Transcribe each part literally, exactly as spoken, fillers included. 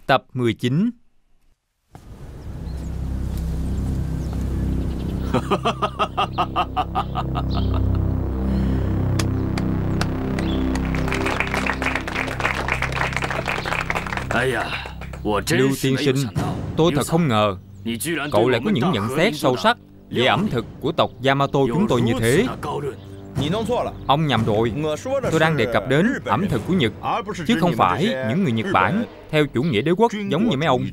Tập mười chín. Lưu tiên sinh, tôi thật không ngờ cậu lại có những nhận xét sâu sắc về ẩm thực của tộc Yamato chúng tôi như thế. Ông nhầm rồi. Tôi đang đề cập đến ẩm thực của Nhật, chứ không phải những người Nhật Bản theo chủ nghĩa đế quốc giống như mấy ông.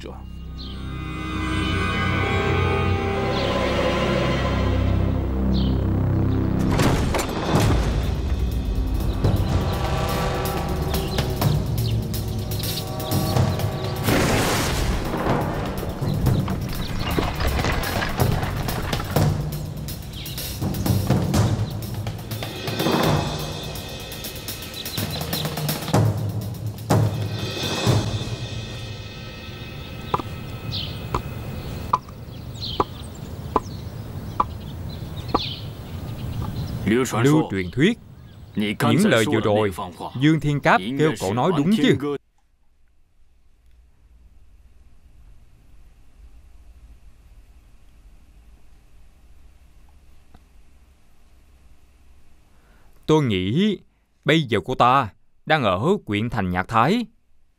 Lưu truyền thuyết, những lời vừa rồi Dương Thiên Cáp kêu cậu nói đúng chứ? Tôi nghĩ bây giờ cô ta đang ở huyện thành Nhạc Thái.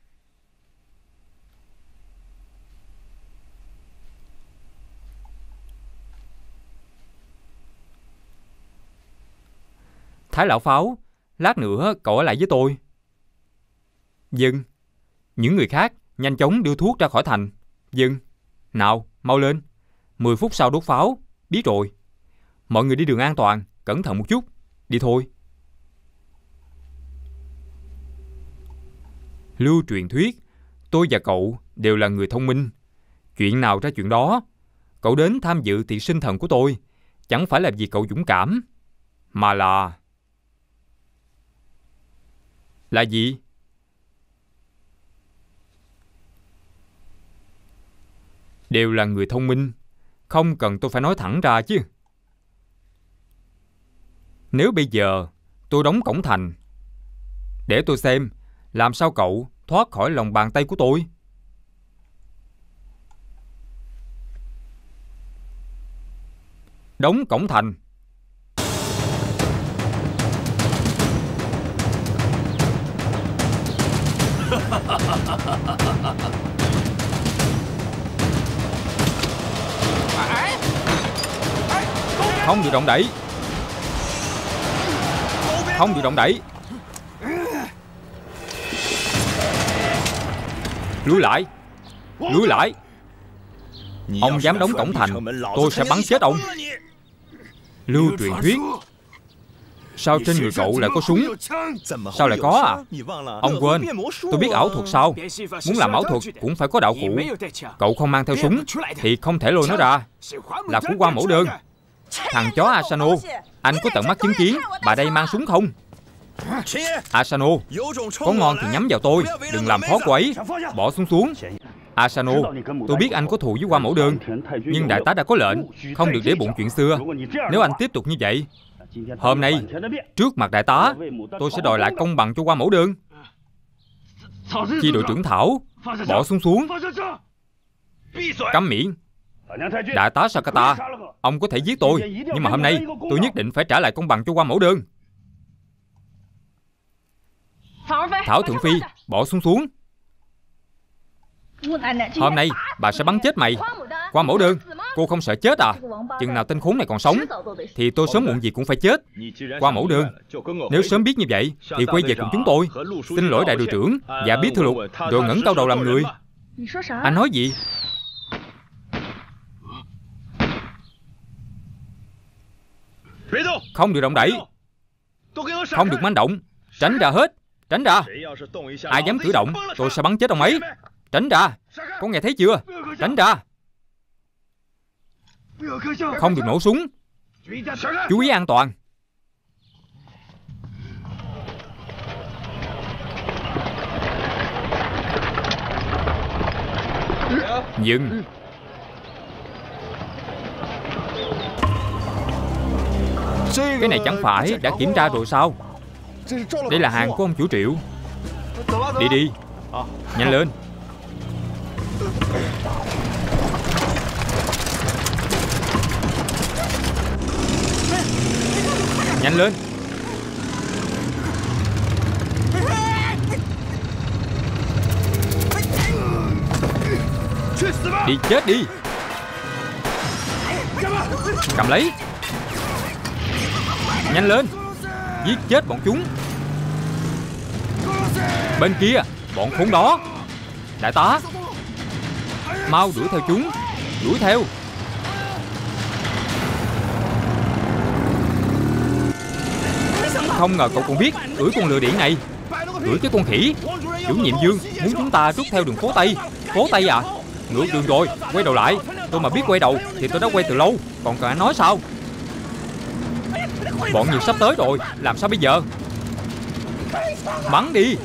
Thái lão pháo, lát nữa cậu ở lại với tôi. Vâng. Những người khác nhanh chóng đưa thuốc ra khỏi thành. Vâng. Nào, mau lên. Mười phút sau đốt pháo. Biết rồi. Mọi người đi đường an toàn, cẩn thận một chút. Đi thôi. Lưu truyền thuyết, tôi và cậu đều là người thông minh. Chuyện nào ra chuyện đó. Cậu đến tham dự tiệc sinh thần của tôi chẳng phải là vì cậu dũng cảm, mà là... Là gì? Đều là người thông minh, không cần tôi phải nói thẳng ra chứ. Nếu bây giờ tôi đóng cổng thành, để tôi xem làm sao cậu thoát khỏi lòng bàn tay của tôi. Đóng cổng thành. Không được động đậy. Không được động đậy. Lùi lại. Lùi lại. Ông dám đóng cổng thành, tôi sẽ bắn chết ông. Lưu truyền thuyết, sao trên người cậu lại có súng? Sao lại có à? Ông quên, tôi biết ảo thuật sao? Muốn làm ảo thuật cũng phải có đạo cụ. Cậu không mang theo súng thì không thể lôi nó ra. Là của Quan Mẫu Đơn. Thằng chó Asano, anh có tận mắt chứng kiến bà đây mang súng không? Asano, có ngon thì nhắm vào tôi, đừng làm khó cô ấy. Bỏ súng xuống. Asano, tôi biết anh có thù với Quan Mẫu Đơn, nhưng đại tá đã có lệnh không được để bụng chuyện xưa. Nếu anh tiếp tục như vậy, hôm nay trước mặt đại tá, tôi sẽ đòi lại công bằng cho Quan Mẫu Đơn. Chi đội trưởng Thảo, bỏ súng xuống. Câm miệng. Đại tá Sakata, ông có thể giết tôi, nhưng mà hôm nay tôi nhất định phải trả lại công bằng cho Quan Mẫu Đơn. Thảo Thượng Phi, bỏ súng xuống. Hôm nay bà sẽ bắn chết mày. Quan Mẫu Đơn, cô không sợ chết à? Chừng nào tên khốn này còn sống thì tôi sớm muộn gì cũng phải chết. Quan Mẫu Đơn, nếu sớm biết như vậy thì quay về cùng chúng tôi. Xin lỗi đại đội trưởng và bí thư Lục, rồi ngẩng cao đầu làm người. Anh nói gì? Không được động đậy. Không được manh động. Tránh ra hết. Tránh ra. Ai dám cử động, tôi sẽ bắn chết ông ấy. Tránh ra. Có nghe thấy chưa? Tránh ra. Không được nổ súng. Chú ý an toàn. Dừng. Cái này chẳng phải đã kiểm tra rồi sao? Đây là hàng của ông chủ Triệu. Đi đi. Nhanh lên. Nhanh lên. Đi chết đi. Cầm lấy. Nhanh lên. Giết chết bọn chúng. Bên kia, bọn khốn đó. Đại tá, mau đuổi theo chúng. Đuổi theo. Không ngờ cậu còn biết đuổi con lừa điện này. Đuổi cái con khỉ. Chủ nhiệm Dương muốn chúng ta rút theo đường phố Tây. Phố Tây à? Ngược đường rồi. Quay đầu lại. Tôi mà biết quay đầu thì tôi đã quay từ lâu. Còn cần anh nói sao? Bọn Nhật sắp tới rồi. Làm sao bây giờ? Bắn đi.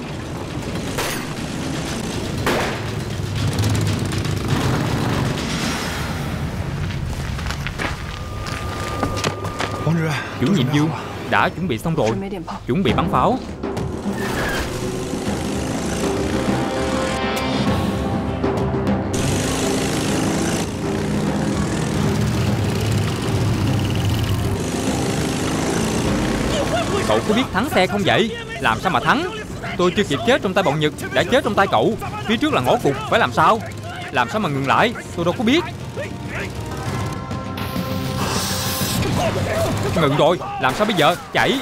Chủ nhiệm Dương đã chuẩn bị xong rồi. Chuẩn bị bắn pháo. Cậu có biết thắng xe không vậy? Làm sao mà thắng? Tôi chưa kịp chết trong tay bọn Nhật đã chết trong tay cậu. Phía trước là ngõ cụt, phải làm sao? Làm sao mà ngừng lại? Tôi đâu có biết. Ngừng rồi, làm sao bây giờ? Chạy.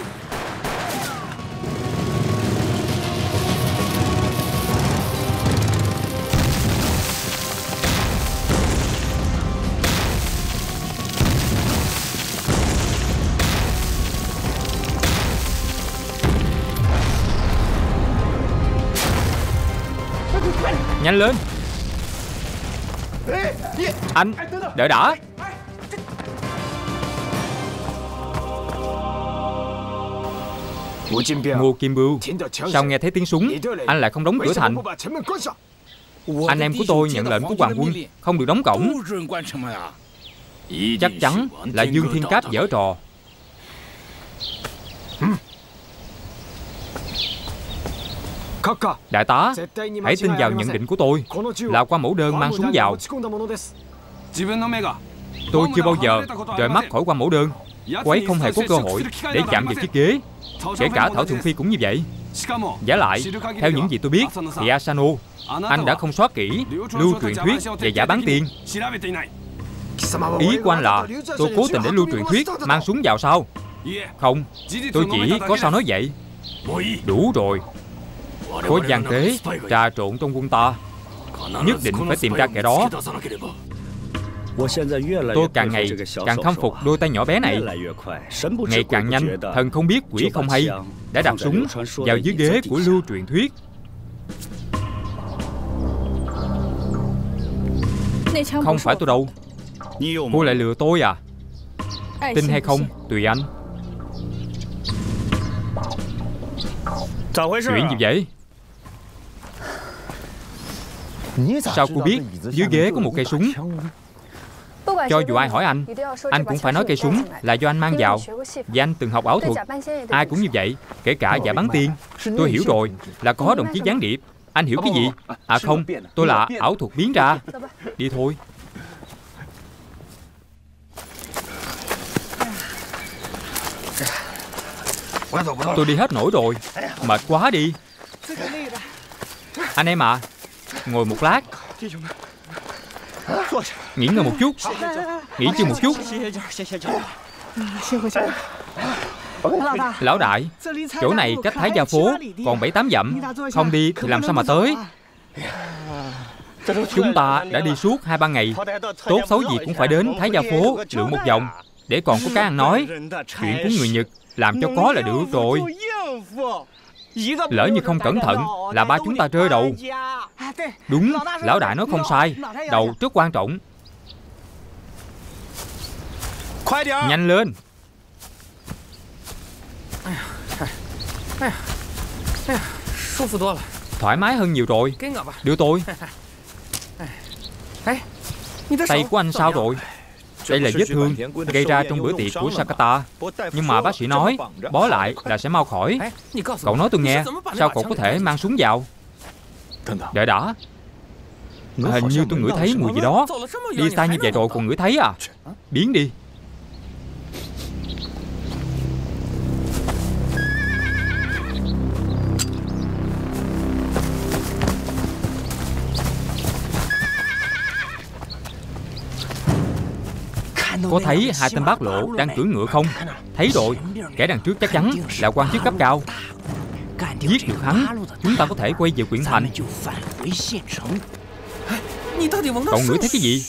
Nhanh lên. Anh, đợi đã. Ngô Kim Bưu, sao nghe thấy tiếng súng anh lại không đóng cửa thành? Anh em của tôi nhận lệnh của Hoàng quân không được đóng cổng. Chắc chắn là Dương Thiên Cáp giở trò. Đại tá, hãy tin vào nhận định của tôi. Là qua mẫu đơn mang súng vào. Tôi chưa bao giờ rời mắt khỏi qua mẫu đơn. Cô ấy không hề có cơ hội để chạm vào chiếc ghế. Kể cả Thảo Thượng Phi cũng như vậy. Giả lại, theo những gì tôi biết thì Asano, anh đã không xóa kỹ lưu truyền thuyết về giả bán tiền. Ý của anh là tôi cố tình để lưu truyền thuyết mang súng vào sao? Không, tôi chỉ có sao nói vậy. Đủ rồi. Có gian tế trà trộn trong quân ta, nhất định phải tìm ra kẻ đó. Tôi càng ngày càng khâm phục đôi tay nhỏ bé này. Ngày càng nhanh, thần không biết quỷ không hay đã đặt súng vào dưới ghế của lưu truyền thuyết. Không phải tôi đâu. Cô lại lừa tôi à? Tin hay không tùy anh. Chuyện gì vậy? Sao cô biết dưới ghế có một cây súng? Cho dù ai hỏi anh, anh cũng phải nói cây súng là do anh mang vào. Và anh từng học ảo thuật. Ai cũng như vậy, kể cả giả bắn tiên. Tôi hiểu rồi, là có đồng chí gián điệp. Anh hiểu cái gì? À không, tôi là ảo thuật biến ra. Đi thôi. Tôi đi hết nổi rồi. Mệt quá đi. Anh em à, ngồi một lát. Nghỉ ngơi một chút. Nghỉ chân một chút. Lão đại, chỗ này cách Thái Gia phố còn bảy tám dặm. Không đi thì làm sao mà tới? Chúng ta đã đi suốt hai ba ngày. Tốt xấu gì cũng phải đến Thái Gia phố lượn một vòng, để còn có cái ăn nói. Chuyện của người Nhật làm cho có là được rồi. Lỡ như không cẩn thận là ba chúng ta rơi đầu. Đúng, lão đại nói không sai. Đầu rất quan trọng. Nhanh lên. Thoải mái hơn nhiều rồi. Đưa tôi. Tay của anh sao rồi? Đây là vết thương gây ra trong bữa tiệc của Sakata. Nhưng mà bác sĩ nói bó lại là sẽ mau khỏi. Cậu nói tôi nghe, sao cậu có thể mang súng vào? Đợi đã. Hình như tôi ngửi thấy mùi gì đó. Đi xa như vậy rồi còn ngửi thấy à? Biến đi. Có thấy hai tên bác lộ đang cưỡi ngựa không? Thấy rồi. Kẻ đằng trước chắc chắn là quan chức cấp cao. Giết được hắn, chúng ta có thể quay về Quyển Thành. Cậu ngửi thấy cái gì?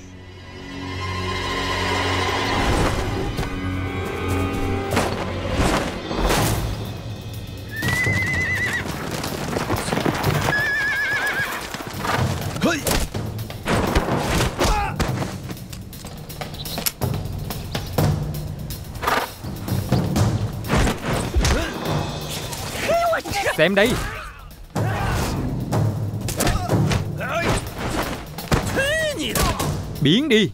Xem đây. Biến đi.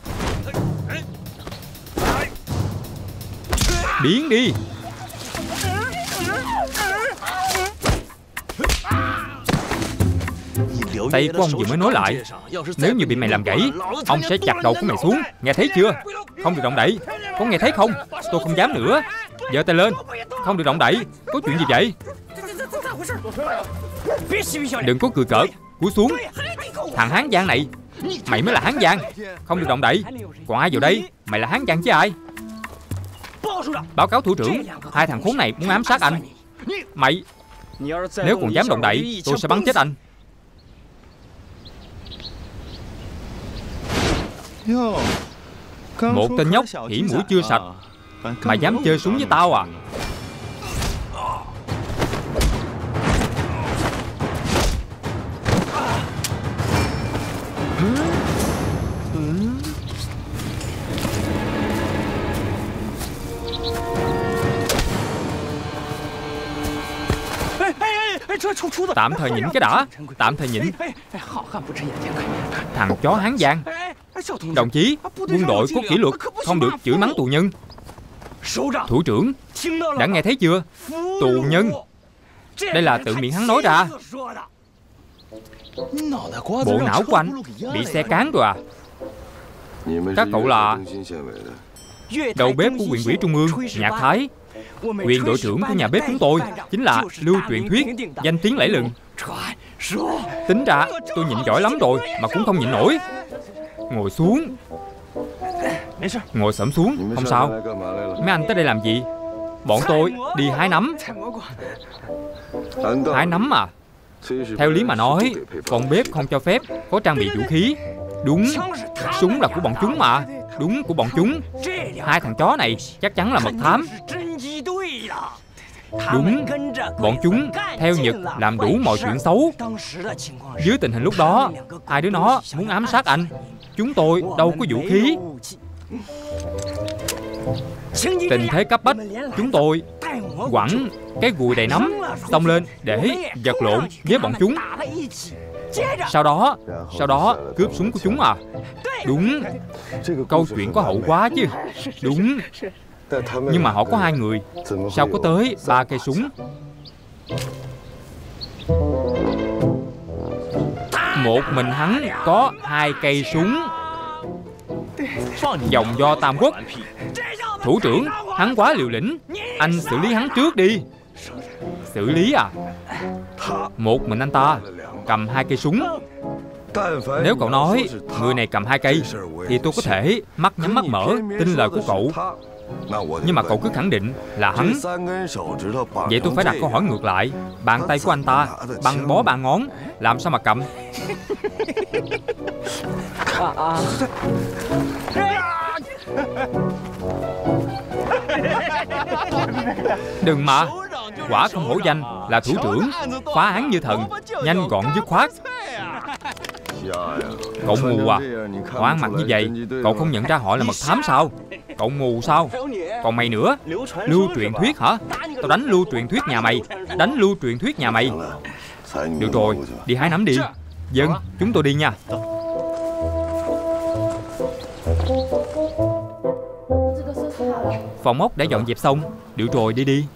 Biến đi. Tay của ông vừa mới nói lại, nếu như bị mày làm gãy, ông sẽ chặt đầu của mày xuống. Nghe thấy chưa? Không được động đậy. Có nghe thấy không? Tôi không dám nữa. Giơ tay lên. Không được động đậy. Có chuyện gì vậy? Đừng có cười cợt. Cúi xuống. Thằng Hán Giang này, mày mới là Hán Giang. Không được động đậy. Còn ai vào đây? Mày là Hán Giang chứ ai? Báo cáo thủ trưởng, hai thằng khốn này muốn ám sát anh. Mày, nếu còn dám động đậy, tôi sẽ bắn chết anh. Một tên nhóc hỉ mũi chưa sạch mà dám chơi súng với tao à? Tạm thời nhịn cái đã. Tạm thời nhịn. Thằng chó Hán Giang. Đồng chí, quân đội có kỷ luật, không được chửi mắng tù nhân. Thủ trưởng, đã nghe thấy chưa? Tù nhân. Đây là tự miệng hắn nói ra. Bộ não của anh bị xe cán rồi à? Các cậu là đầu bếp của huyện ủy Trung ương, Nhạc Thái. Quyền đội trưởng của nhà bếp chúng tôi chính là Lưu Truyền Thuyết, danh tiếng lẫy lừng. Tính ra tôi nhịn giỏi lắm rồi mà cũng không nhịn nổi. Ngồi xuống. Ngồi xổm xuống, không sao. Mấy anh tới đây làm gì? Bọn tôi đi hái nấm. Hái nấm à? Theo lý mà nói, phòng bếp không cho phép có trang bị vũ khí. Đúng, súng là của bọn chúng mà. Đúng, của bọn chúng. Hai thằng chó này chắc chắn là mật thám. Đúng, bọn chúng theo Nhật làm đủ mọi chuyện xấu. Dưới tình hình lúc đó, hai đứa nó muốn ám sát anh. Chúng tôi đâu có vũ khí. Tình thế cấp bách, chúng tôi quẳng cái gùi đầy nấm xông lên để vật lộn với bọn chúng. Sau đó, sau đó cướp súng của chúng à? Đúng, câu chuyện có hậu quá chứ. Đúng, nhưng mà họ có hai người, sao có tới ba cây súng? Một mình hắn có hai cây súng. Dòng do Tam Quốc. Thủ trưởng, hắn quá liều lĩnh. Anh xử lý hắn trước đi. Xử lý à? Một mình anh ta cầm hai cây súng. Nếu cậu nói người này cầm hai cây thì tôi có thể mắt nhắm mắt mở tin lời của cậu. Nhưng mà cậu cứ khẳng định là hắn. Vậy tôi phải đặt câu hỏi ngược lại. Bàn tay của anh ta băng bó ba ngón, làm sao mà cầm? Đừng mà. Quả không hổ danh là thủ trưởng, phá án như thần, nhanh gọn dứt khoát. Cậu mù à? Họ ăn mặc như vậy, cậu không nhận ra họ là mật thám sao? Cậu mù sao? Còn mày nữa, Lưu Truyền Thuyết hả? Tao đánh Lưu Truyền Thuyết nhà mày. Đánh Lưu Truyền Thuyết nhà mày. Được rồi, đi hái nấm đi. Dân, chúng tôi đi nha. Phòng ốc đã dọn dẹp xong. Được rồi, đi đi.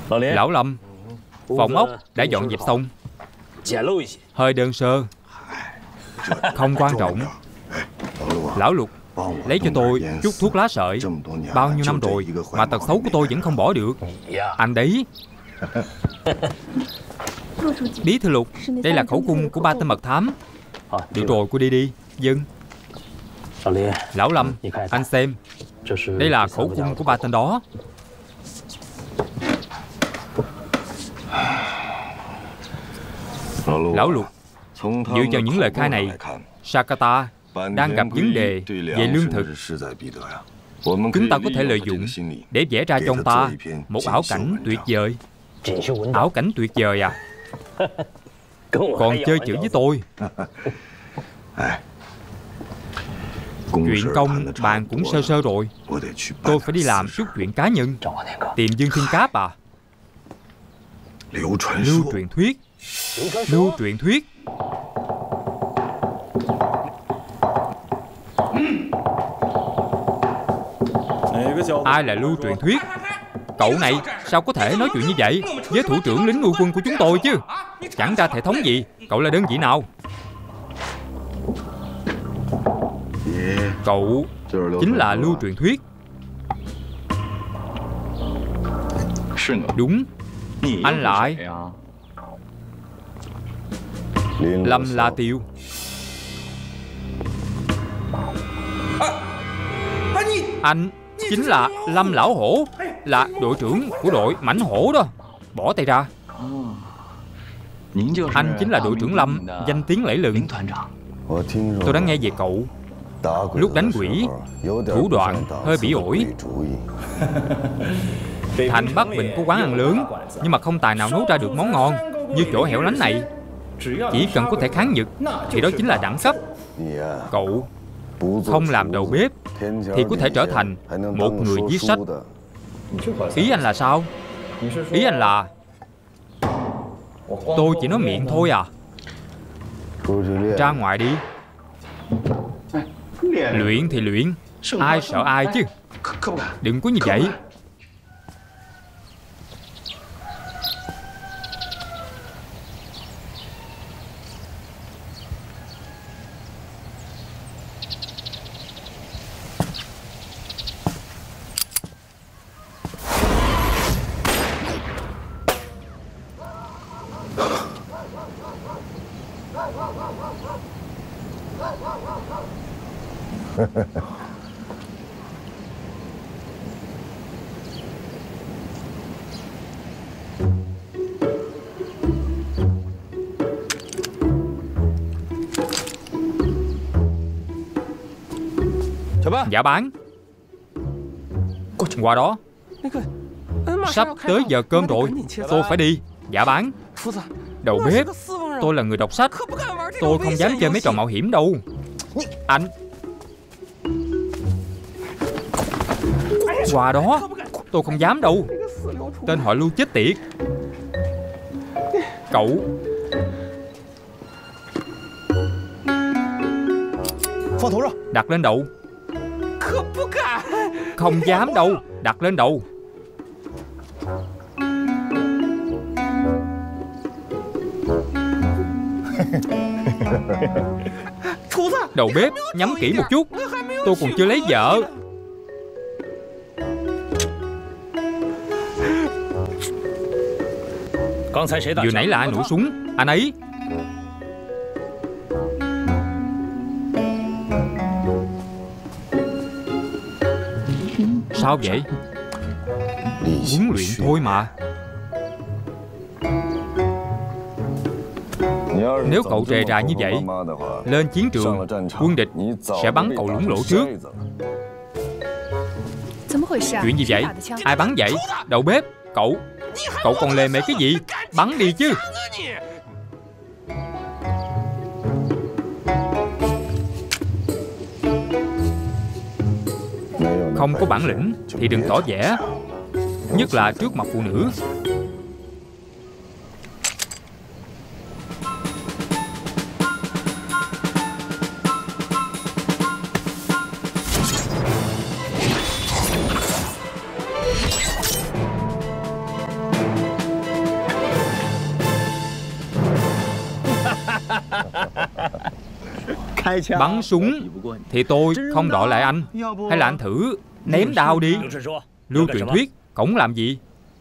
Lão Lâm, phòng ốc đã dọn dẹp xong, hơi đơn sơ. Không quan trọng. Lão Lục, lấy cho tôi chút thuốc lá sợi. Bao nhiêu năm rồi mà tật xấu của tôi vẫn không bỏ được. Anh đấy. Bí thư Lục, đây là khẩu cung của ba tên mật thám. Được rồi, cô đi đi. Dân. Lão Lâm, anh xem. Đây là khẩu cung của ba tên đó. Lão Lục, dựa vào những lời khai này, Sakata đang gặp vấn đề về lương thực. Chúng ta có thể lợi dụng để vẽ ra cho ông ta một ảo cảnh tuyệt vời. Ảo cảnh tuyệt vời à? Còn chơi chữ với tôi. Chuyện công bạn cũng sơ sơ rồi. Tôi phải đi làm chút chuyện cá nhân. Tìm Dương Thiên Cáp à? Lưu truyền thuyết. Lưu truyền thuyết. Ai là Lưu truyền thuyết? Cậu này sao có thể nói chuyện như vậy với thủ trưởng lính nuôi quân của chúng tôi chứ? Chẳng ra thể thống gì. Cậu là đơn vị nào? Cậu chính là Lưu truyền thuyết. Đúng. Anh lại Lâm La Tiêu. Anh chính là Lâm Lão Hổ, là đội trưởng của đội Mãnh Hổ đó. Bỏ tay ra. Anh chính là đội trưởng Lâm, danh tiếng lẫy lừng. Tôi đã nghe về cậu. Lúc đánh quỷ, thủ đoạn hơi bị ổi. Thành Bắc Bình có quán ăn lớn, nhưng mà không tài nào nấu ra được món ngon như chỗ hẻo lánh này. Chỉ cần có thể kháng nhật thì đó chính là đẳng cấp. Cậu không làm đầu bếp thì có thể trở thành một người viết sách. Ý anh là sao? Ý anh là tôi chỉ nói miệng thôi à? Ra ngoài đi. Luyện thì luyện, ai sợ ai chứ. Đừng có như vậy. Dạ bán. Qua đó. Sắp tới giờ cơm rồi, tôi phải đi. Dạ bán. Đầu bếp, tôi là người đọc sách, tôi không dám chơi mấy trò mạo hiểm đâu. Anh. Qua đó. Tôi không dám đâu. Tên họ Lưu chết tiệt. Cậu. Đặt lên đầu. Không dám đâu. Đặt lên đầu. Đầu bếp, nhắm kỹ một chút. Tôi còn chưa lấy vợ. Vừa nãy là ai nổ súng? Anh ấy. Sao vậy? Huấn luyện thôi mà. Nếu cậu rề rà như vậy, lên chiến trường, quân địch sẽ bắn cậu lủng lỗ trước. Chuyện gì vậy? Ai bắn vậy? Đầu bếp, cậu. Cậu còn lề mề cái gì? Bắn đi chứ. Không có bản lĩnh thì đừng tỏ vẻ, nhất là trước mặt phụ nữ. Bắn súng thì tôi không đọ lại anh. Hay là anh thử ném đao đi. Lưu truyền thuyết, cổng làm gì?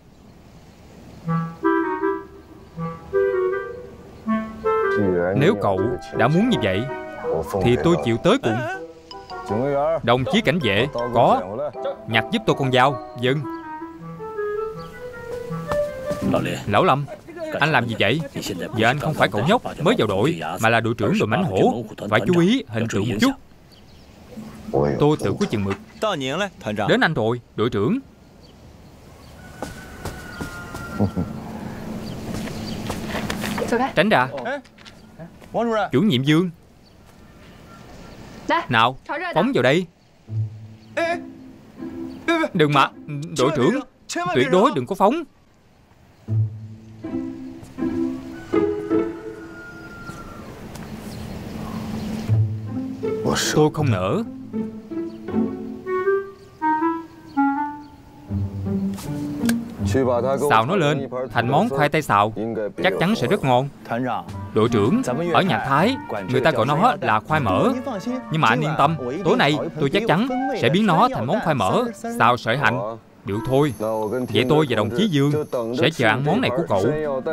Nếu cậu đã muốn như vậy thì tôi chịu tới cùng. Đồng chí cảnh vệ, có. Nhặt giúp tôi con dao. Vâng. Lão Lâm, anh làm gì vậy? Giờ anh không phải cậu nhóc mới vào đội, mà là đội trưởng đội mãnh hổ. Phải chú ý hình tượng một chút. Tôi tự có chừng mực. Đến anh rồi, đội trưởng. Tránh ra. Chủ nhiệm Dương. Nào, phóng vào đây. Đừng mà, đội trưởng, tuyệt đối đừng có phóng. Tôi không nỡ. Xào nó lên thành món khoai tây xào, chắc chắn sẽ rất ngon. Đội trưởng, ở nhà Thái người ta gọi nó là khoai mỡ. Nhưng mà anh yên tâm, tối nay tôi chắc chắn sẽ biến nó thành món khoai mỡ xào sợi hành. Được thôi. Vậy tôi và đồng chí Dương sẽ chờ ăn món này của cậu.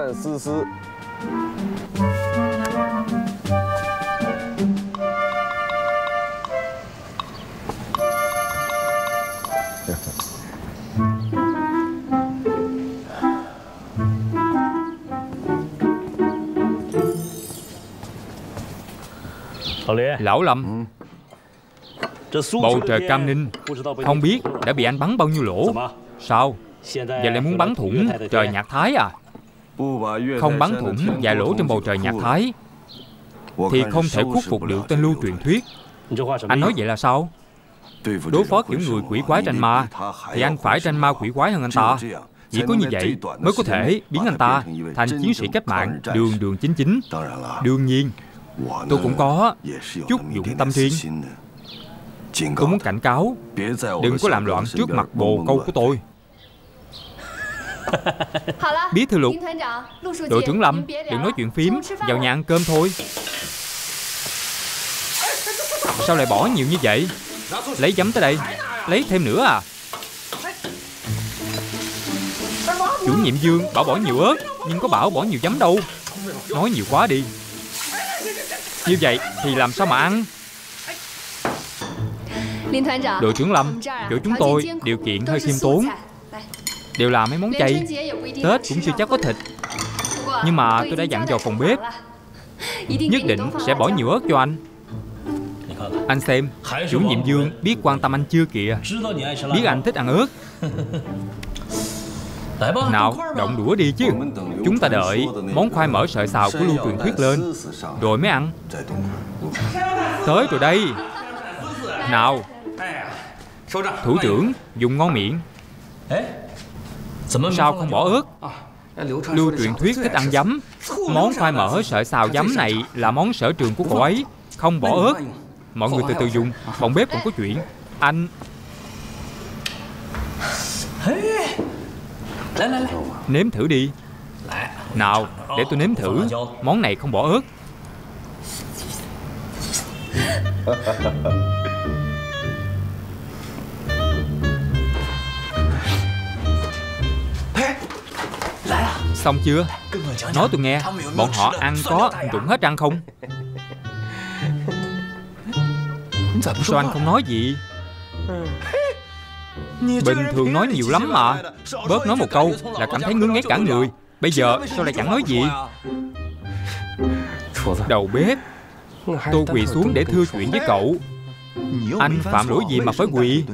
Lão Lâm, bầu trời Cam Ninh không biết đã bị anh bắn bao nhiêu lỗ. Sao? Giờ lại muốn bắn thủng trời Nhạc Thái à? Không bắn thủng vài lỗ trên bầu trời Nhạc Thái thì không thể khuất phục được tên Lưu truyền thuyết. Anh nói vậy là sao? Đối phó kiểu người quỷ quái tranh ma thì anh phải tranh ma quỷ quái hơn anh ta. Chỉ có như vậy mới có thể biến anh ta thành chiến sĩ cách mạng đường đường chính chính. Đương nhiên tôi cũng có chút dụng tâm riêng. Tôi muốn cảnh cáo đừng có làm loạn trước mặt bồ câu của tôi. Bí thư Lục, đội trưởng Lâm, đừng nói chuyện phím, vào nhà ăn cơm thôi. Sao lại bỏ nhiều như vậy? Lấy giấm tới đây. Lấy thêm nữa à? Chủ nhiệm Dương bảo bỏ nhiều ớt, nhưng có bảo bỏ nhiều giấm đâu. Nói nhiều quá đi. Như vậy thì làm sao mà ăn? Đội trưởng Lâm, chỗ chúng tôi điều kiện hơi khiêm tốn, đều là mấy món chay. Tết cũng chưa chắc có thịt. Nhưng mà tôi đã dặn vào phòng bếp nhất định sẽ bỏ nhiều ớt cho anh. Anh xem, chủ nhiệm Dương biết quan tâm anh chưa kìa. Biết anh thích ăn ớt. Nào, động đũa đi chứ. Chúng ta đợi món khoai mỡ sợi xào của Lưu truyền thuyết lên rồi mới ăn. Tới rồi đây. Nào, thủ trưởng dùng ngon miệng. Sao không bỏ ớt? Lưu truyền thuyết thích ăn giấm. Món khoai mỡ sợi xào giấm này là món sở trường của cậu ấy. Không bỏ ớt. Mọi người từ từ dùng. Phòng bếp cũng có chuyện. Anh... Nếm thử đi. Nào, để tôi nếm thử. Món này không bỏ ớt. Xong chưa? Nói tôi nghe, bọn họ ăn có rụng hết răng không? Sao anh không nói gì? Bình thường nói nhiều lắm mà. Bớt nói một câu là cảm thấy ngứa ngáy cả người. Bây giờ sao lại chẳng nói gì? Đầu bếp, tôi quỳ xuống để thưa chuyện với cậu. Anh phạm lỗi gì mà phải quỳ?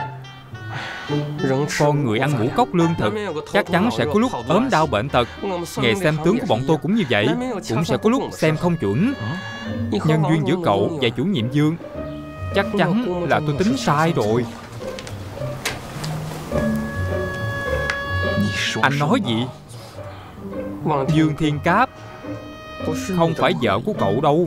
Con người ăn ngũ cốc lương thực chắc chắn sẽ có lúc ốm đau bệnh tật. Nghề xem tướng của bọn tôi cũng như vậy. Cũng sẽ có lúc xem không chuẩn. Nhân duyên giữa cậu và chủ nhiệm Dương chắc chắn là tôi tính sai rồi. Anh nói gì? Dương Thiên Cáp không phải vợ của cậu đâu.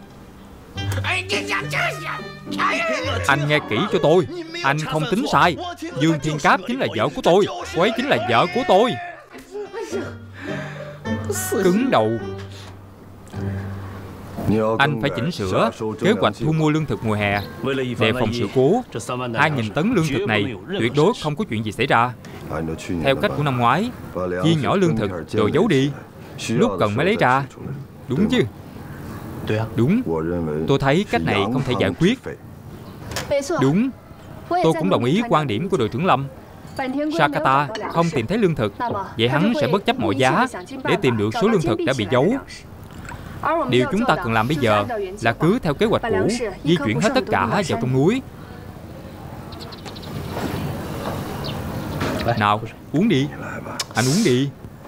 Anh nghe kỹ cho tôi. Anh không tính sai. Dương Thiên Cáp chính là vợ của tôi. Cô ấy chính là vợ của tôi. Cứng đầu. Anh phải chỉnh sửa kế hoạch thu mua lương thực mùa hè, đề phòng sự cố. Hai nghìn tấn lương thực này tuyệt đối không có chuyện gì xảy ra. Theo cách của năm ngoái, chia nhỏ lương thực rồi giấu đi, lúc cần mới lấy ra. Đúng chứ? Đúng. Tôi thấy cách này không thể giải quyết. Đúng. Tôi cũng đồng ý quan điểm của đội trưởng Lâm. Sakata không tìm thấy lương thực, vậy hắn sẽ bất chấp mọi giá để tìm được số lương thực đã bị giấu. Điều chúng ta cần làm bây giờ là cứ theo kế hoạch cũ, di chuyển hết tất cả vào trong núi. Nào, uống đi. Anh uống đi.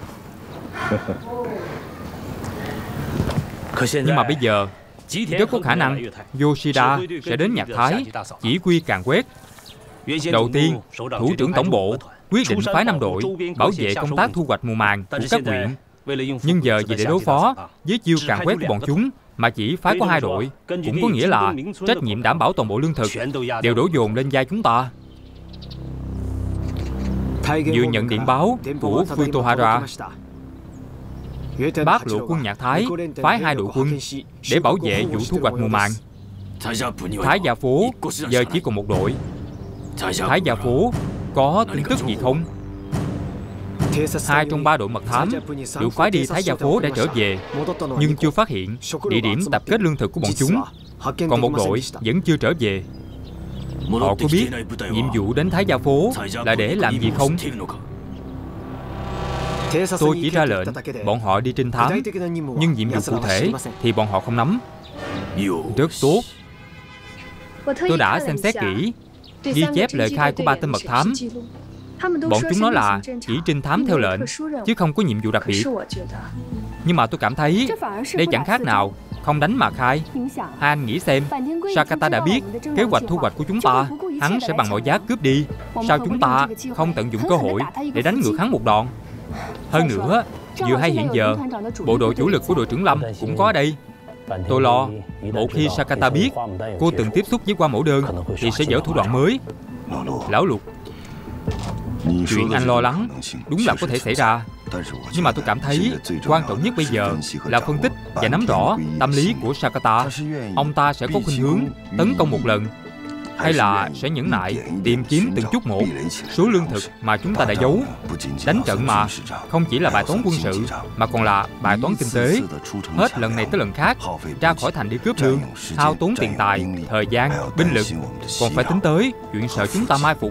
Nhưng mà bây giờ rất có khả năng Yoshida sẽ đến Nhạc Thái chỉ huy càn quét. Đầu tiên, thủ trưởng tổng bộ quyết định phái năm đội bảo vệ công tác thu hoạch mùa màng của các huyện. Nhưng giờ vì để đối phó với chiêu càn quét của bọn chúng mà chỉ phái có hai đội, cũng có nghĩa là trách nhiệm đảm bảo toàn bộ lương thực đều đổ dồn lên vai chúng ta. Vừa nhận điện báo của Futohara, Bác lộ quân Nhạc Thái phái hai đội quân để bảo vệ vụ thu hoạch mùa màng. Thái Gia Phố giờ chỉ còn một đội. Thái Gia Phố có tin tức gì không? Hai trong ba đội mật thám được phái đi Thái Gia Phố đã trở về, nhưng chưa phát hiện địa điểm tập kết lương thực của bọn chúng. Còn một đội vẫn chưa trở về. Họ có biết nhiệm vụ đến Thái Gia Phố là để làm gì không? Tôi chỉ ra lệnh bọn họ đi trinh thám, nhưng nhiệm vụ cụ thể thì bọn họ không nắm. Rất tốt. Tôi đã xem xét kỹ ghi chép lời khai của ba tên mật thám. Bọn chúng nói là chỉ trinh thám theo lệnh, chứ không có nhiệm vụ đặc biệt. Nhưng mà tôi cảm thấy đây chẳng khác nào không đánh mà khai. Hai anh nghĩ xem, Sakata đã biết kế hoạch thu hoạch của chúng ta, hắn sẽ bằng mọi giá cướp đi. Sao chúng ta không tận dụng cơ hội để đánh ngược hắn một đòn? Hơn nữa, vừa hay hiện giờ bộ đội chủ lực của đội trưởng Lâm cũng có ở đây. Tôi lo một khi Sakata biết cô từng tiếp xúc với Quan Mẫu Đơn thì sẽ dở thủ đoạn mới. Lão Lục, chuyện anh lo lắng đúng là có thể xảy ra, nhưng mà tôi cảm thấy quan trọng nhất bây giờ là phân tích và nắm rõ tâm lý của Sakata. Ông ta sẽ có khuynh hướng tấn công một lần, hay là sẽ nhẫn nại tìm kiếm từng chút một số lương thực mà chúng ta đã giấu. Đánh trận mà không chỉ là bài toán quân sự, mà còn là bài toán kinh tế. Hết lần này tới lần khác ra khỏi thành đi cướp lương, hao tốn tiền tài, thời gian, binh lực, còn phải tính tới chuyện sợ chúng ta mai phục.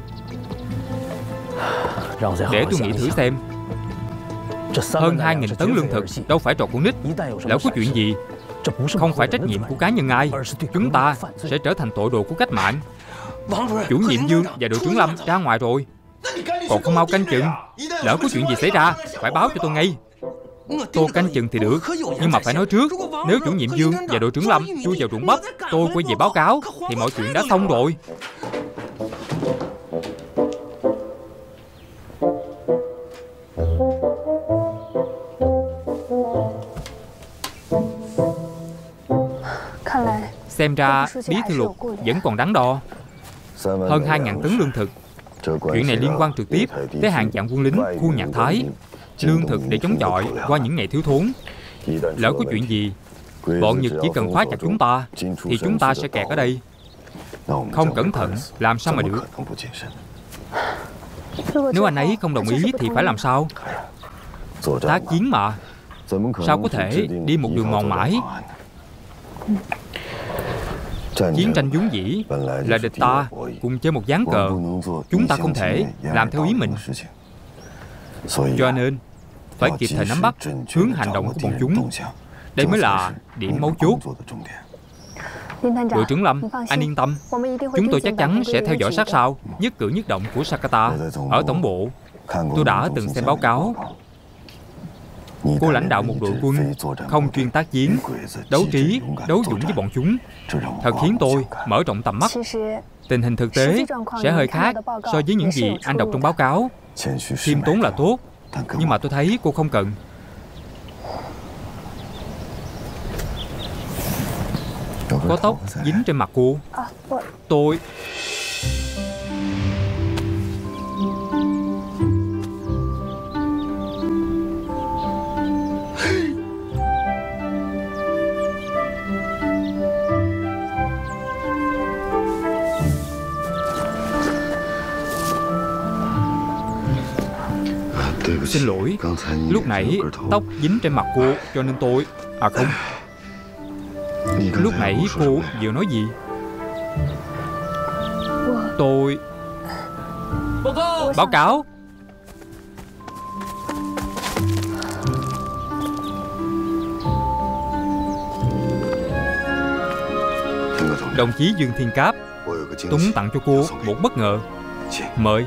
Để tôi nghĩ thử xem, hơn hai nghìn tấn lương thực đâu phải trò con nít. Lỡ có chuyện gì, không phải trách nhiệm của cá nhân ai, chúng ta sẽ trở thành tội đồ của cách mạng. Chủ nhiệm Dương và đội trưởng Lâm ra ngoài rồi, còn không mau canh chừng. Lỡ có chuyện gì xảy ra phải báo cho tôi ngay. Tôi canh chừng thì được, nhưng mà phải nói trước. Nếu chủ nhiệm Dương và đội trưởng Lâm chui vào ruộng bắp, tôi quay về báo cáo thì mọi chuyện đã xong rồi. Xem ra Bí Thư Lục vẫn còn đắn đo. Hơn hai nghìn tấn lương thực, chuyện này liên quan trực tiếp tới hàng vạn quân lính khu Nhạc Thái. Lương thực để chống chọi qua những ngày thiếu thốn. Lỡ có chuyện gì, bọn Nhật chỉ cần khóa chặt chúng ta thì chúng ta sẽ kẹt ở đây. Không cẩn thận làm sao mà được. Nếu anh ấy không đồng ý thì phải làm sao? Tác chiến mà, sao có thể đi một đường mòn mãi? Chiến tranh vốn dĩ là địch ta cùng chơi một ván cờ, chúng ta không thể làm theo ý mình. Cho nên phải kịp thời nắm bắt hướng hành động của bọn chúng. Đây mới là điểm mấu chốt. Đội trưởng Lâm, anh yên tâm, chúng tôi chắc chắn sẽ theo dõi sát sao nhất cử nhất động của Sakata. Ở tổng bộ, tôi đã từng xem báo cáo. Cô lãnh đạo một đội quân không chuyên tác chiến, đấu trí, đấu dũng với bọn chúng, thật khiến tôi mở rộng tầm mắt. Tình hình thực tế sẽ hơi khác so với những gì anh đọc trong báo cáo. Khiêm tốn là tốt, nhưng mà tôi thấy cô không cần. Có tóc dính trên mặt cô. Tôi... Xin lỗi, lúc nãy tóc dính trên mặt cô cho nên tôi... À không, lúc nãy cô vừa nói gì? Tôi... Báo cáo. Đồng chí Dương Thiên Cáp, tôi muốn tặng cho cô một bất ngờ. Mời.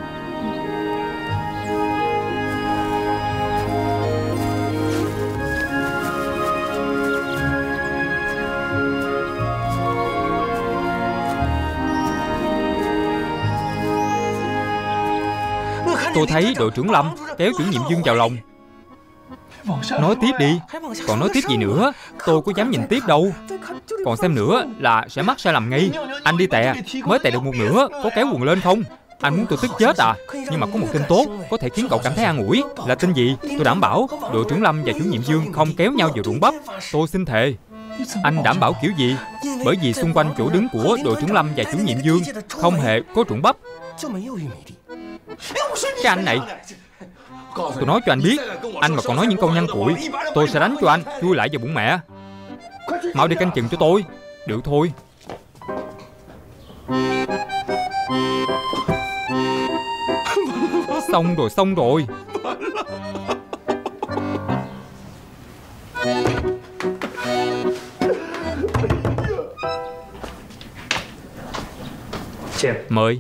Tôi thấy đội trưởng Lâm kéo chủ nhiệm Dương vào lòng. Nói tiếp đi. Còn nói tiếp gì nữa? Tôi có dám nhìn tiếp đâu. Còn xem nữa là sẽ mắc sai lầm ngay. Anh đi tè, mới tè được một nửa, có kéo quần lên không? Anh muốn tôi tức chết à? Nhưng mà có một tin tốt có thể khiến cậu cảm thấy an ủi. Là tin gì? Tôi đảm bảo đội trưởng Lâm và chủ nhiệm Dương không kéo nhau vào ruộng bắp. Tôi xin thề. Anh đảm bảo kiểu gì? Bởi vì xung quanh chỗ đứng của đội trưởng Lâm và chủ nhiệm Dương không hề có ruộng bắp. Cái anh này, tôi nói cho anh biết, anh mà còn nói những câu nhăn cụi, tôi sẽ đánh cho anh chui lại vào bụng mẹ. Mau đi canh chừng cho tôi. Được thôi. Xong rồi, xong rồi. Mời.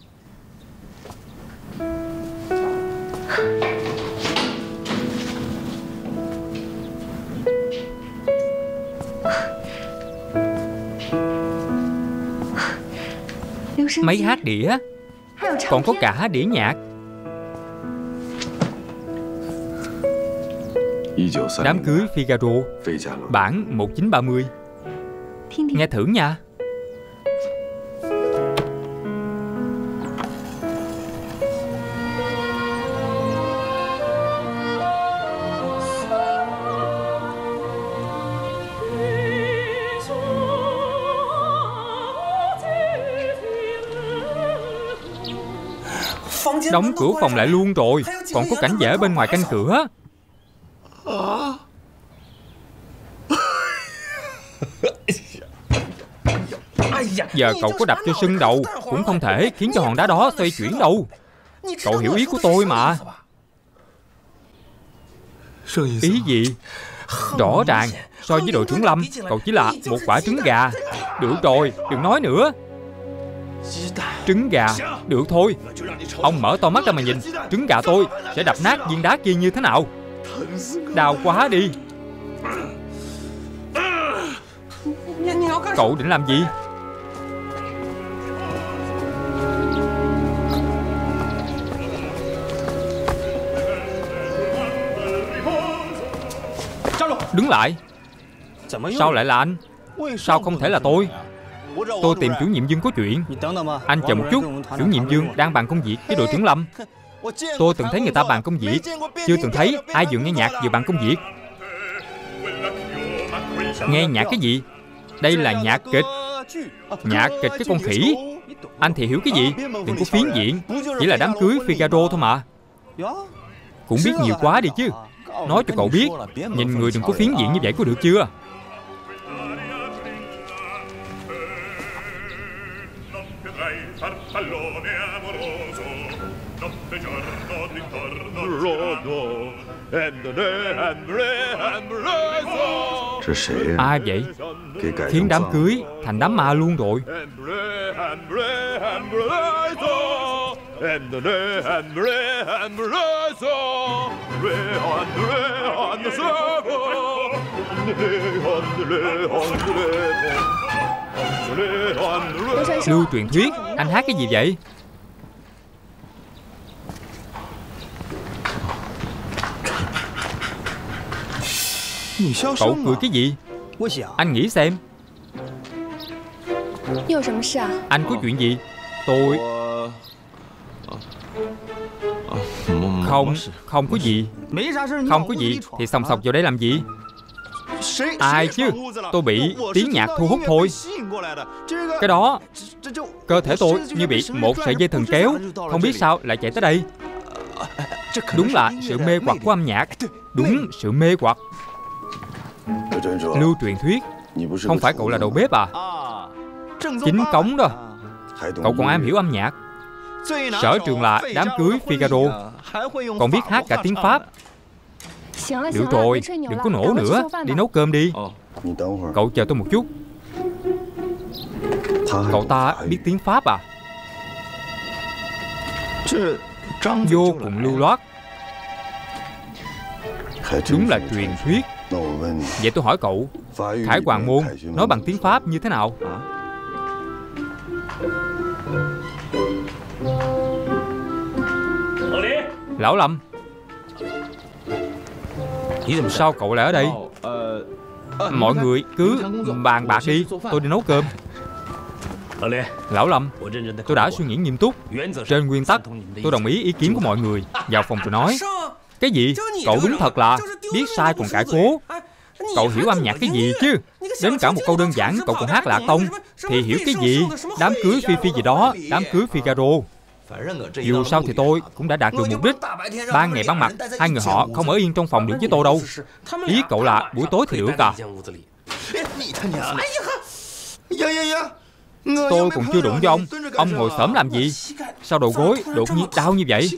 Máy hát đĩa, còn có cả đĩa nhạc. Đám cưới Figaro, bản một chín ba mươi. Nghe thử nha. Đóng cửa phòng lại luôn rồi. Còn có cảnh vệ bên ngoài canh cửa. Giờ cậu có đập cho sưng đầu cũng không thể khiến cho hòn đá đó xoay chuyển đâu. Cậu hiểu ý của tôi mà. Ý gì? Rõ ràng so với đội trưởng Lâm, cậu chỉ là một quả trứng gà. Được rồi, đừng nói nữa. Trứng gà, được thôi. Ông mở to mắt ra mà nhìn. Trứng gà tôi sẽ đập nát viên đá kia như thế nào. Đau quá đi. Cậu định làm gì? Đứng lại. Sao lại là anh? Sao không thể là tôi? Tôi tìm chủ nhiệm Dương có chuyện. Anh chờ một chút. Chủ nhiệm Dương đang bàn công việc với đội trưởng Lâm. Tôi từng thấy người ta bàn công việc, chưa từng thấy ai vừa nghe nhạc vừa bàn công việc. Nghe nhạc cái gì? Đây là nhạc kịch. Nhạc kịch cái con khỉ. Anh thì hiểu cái gì? Đừng có phiến diện. Chỉ là đám cưới Figaro thôi mà. Cũng biết nhiều quá đi chứ. Nói cho cậu biết, nhìn người đừng có phiến diện như vậy có được chưa? Ai vậy? Khiến đám cưới thành đám ma luôn rồi. Lưu truyền thuyết. Anh hát cái gì vậy? Cậu cười cái gì? Anh nghĩ xem. Anh có chuyện gì? Tôi... Không, không có gì. Không có gì thì sòng sọc vào đây làm gì? Ai chứ? Tôi bị tiếng nhạc thu hút thôi. Cái đó, cơ thể tôi như bị một sợi dây thừng kéo, không biết sao lại chạy tới đây. Đúng là sự mê hoặc của âm nhạc. Đúng, sự mê hoặc. Lưu truyền thuyết, không phải cậu là đầu bếp à? Chính cống đó. Cậu còn am hiểu âm nhạc. Sở trường là đám cưới Figaro, còn biết hát cả tiếng Pháp. Được rồi, đừng có nổ nữa. Đi nấu cơm đi. Cậu chờ tôi một chút. Cậu ta biết tiếng Pháp à? Vô cùng lưu loát. Đúng là truyền thuyết. Vậy tôi hỏi cậu, Khải Hoàn Môn nói bằng tiếng Pháp như thế nào? Lão Lâm, sao cậu lại ở đây? Mọi người cứ bàn bạc đi, tôi đi nấu cơm. Lão Lâm, tôi đã suy nghĩ nghiêm túc. Trên nguyên tắc, tôi đồng ý ý kiến của mọi người. Vào phòng tôi nói. Cái gì? Cậu đúng thật là biết sai còn cãi cố. Cậu hiểu âm nhạc cái gì chứ? Đến cả một câu đơn giản cậu còn hát lạc tông thì hiểu cái gì? Đám cưới Phi Phi gì đó, đám cưới Figaro. Dù sao thì tôi cũng đã đạt được mục đích. Ban ngày ban mặt, hai người họ không ở yên trong phòng được với tôi đâu. Ý cậu là buổi tối thì được à? Tôi còn chưa đụng với ông. Ông ngồi xổm làm gì? Sao đầu gối đột nhiên đau như vậy?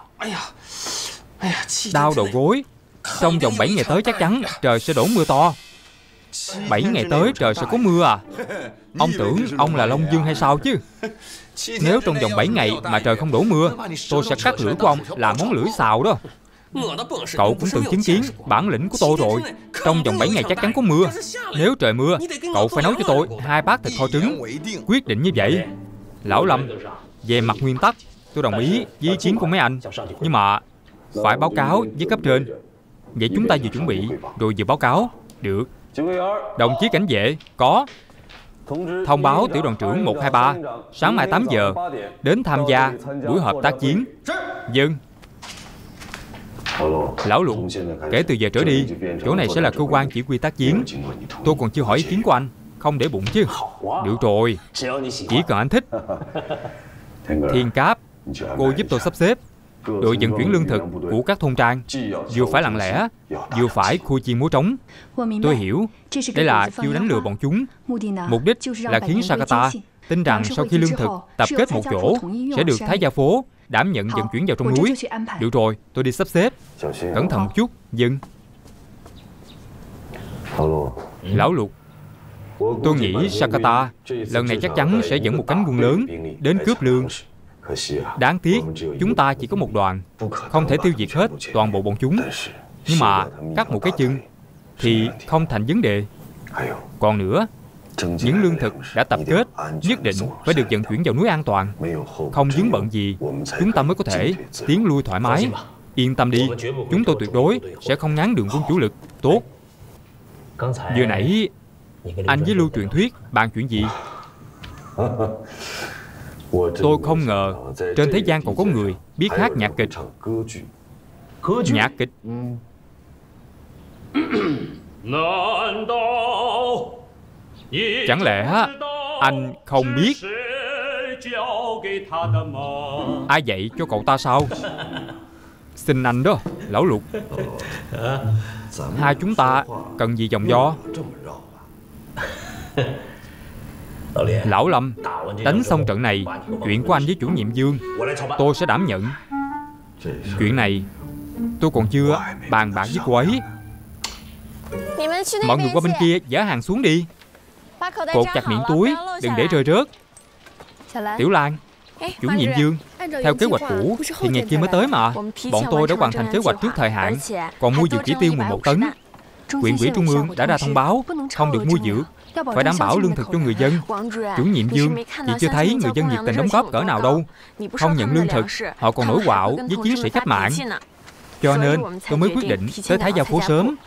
Đau đầu gối. Trong vòng bảy ngày tới chắc chắn trời sẽ đổ mưa to. Bảy ngày tới trời sẽ có mưa à? Ông tưởng ông là Long Dương hay sao chứ? Nếu trong vòng bảy ngày mà trời không đổ mưa, tôi sẽ cắt lưỡi của ông làm món lưỡi xào đó. Cậu cũng từng chứng kiến bản lĩnh của tôi rồi. Trong vòng bảy ngày chắc chắn có mưa. Nếu trời mưa, cậu phải nấu cho tôi hai bát thịt kho trứng. Quyết định như vậy. Lão Lâm, về mặt nguyên tắc, tôi đồng ý với ý kiến của mấy anh. Nhưng mà phải báo cáo với cấp trên. Vậy chúng ta vừa chuẩn bị rồi vừa báo cáo. Được. Đồng chí cảnh vệ, có. Thông báo tiểu đoàn trưởng một hai ba sáng mai tám giờ đến tham gia buổi hợp tác chiến. Vâng. Lão Lục, kể từ giờ trở đi, chỗ này sẽ là cơ quan chỉ huy tác chiến. Tôi còn chưa hỏi ý kiến của anh. Không để bụng chứ. Được rồi, chỉ cần anh thích. Thiên Cáp, cô giúp tôi sắp xếp đội vận chuyển lương thực của các thôn trang. Vừa phải lặng lẽ, vừa phải khui chiên múa trống. Tôi hiểu, đây là chiêu đánh lừa bọn chúng. Mục đích là khiến Sakata tin rằng sau khi lương thực tập kết một chỗ sẽ được Thái Gia Phố đảm nhận vận chuyển vào trong núi. Được rồi, tôi đi sắp xếp. Cẩn thận một chút. Dừng. Lão Lục, tôi nghĩ Sakata lần này chắc chắn sẽ dẫn một cánh quân lớn đến cướp lương. Đáng tiếc, chúng ta chỉ có một đoàn, không thể tiêu diệt hết toàn bộ bọn chúng. Nhưng mà cắt một cái chân thì không thành vấn đề. Còn nữa, những lương thực đã tập kết nhất định phải được vận chuyển vào núi an toàn. Không vướng bận gì, chúng ta mới có thể tiến lui thoải mái. Yên tâm đi, chúng tôi tuyệt đối sẽ không ngán đường quân chủ lực. Tốt. Vừa nãy anh với Lưu Truyền Thuyết bàn chuyện gì? Tôi không ngờ trên thế gian còn có người biết hát nhạc kịch. Nhạc kịch? Chẳng lẽ anh không biết? Ai dạy cho cậu ta sao? Xin anh đó, Lão Lục. Hai chúng ta cần gì vòng vo? Lão Lâm, đánh xong trận này, chuyện của anh với chủ nhiệm Dương tôi sẽ đảm nhận. Chuyện này tôi còn chưa bàn bạc với cô ấy. Mọi người qua bên kia dỡ hàng xuống đi. Cột chặt miệng túi, đừng để rơi rớt. Tiểu Lan, chủ nhiệm Dương, theo kế hoạch cũ thì ngày kia mới tới mà. Bọn tôi đã hoàn thành kế hoạch trước thời hạn, còn mua dự chỉ tiêu mười một tấn. Huyện ủy Trung ương đã ra thông báo không được mua dược, phải đảm bảo lương thực cho người dân. Chủ nhiệm Dương, chị chưa thấy người dân nhiệt tình đóng góp cỡ nào đâu. Không nhận lương thực, họ còn nổi quạo với chiến sĩ cách mạng. Cho nên tôi mới quyết định tới Thái Gia Phố sớm.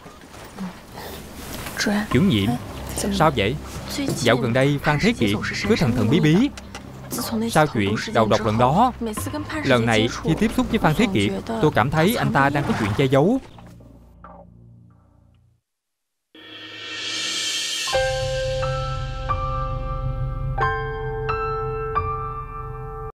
Chủ nhiệm, sao vậy? Dạo gần đây Phan Thế Kiệt cứ thần thần bí bí. Sau chuyện đầu độc lần đó, lần này khi tiếp xúc với Phan Thế Kiệt, tôi cảm thấy anh ta đang có chuyện che giấu.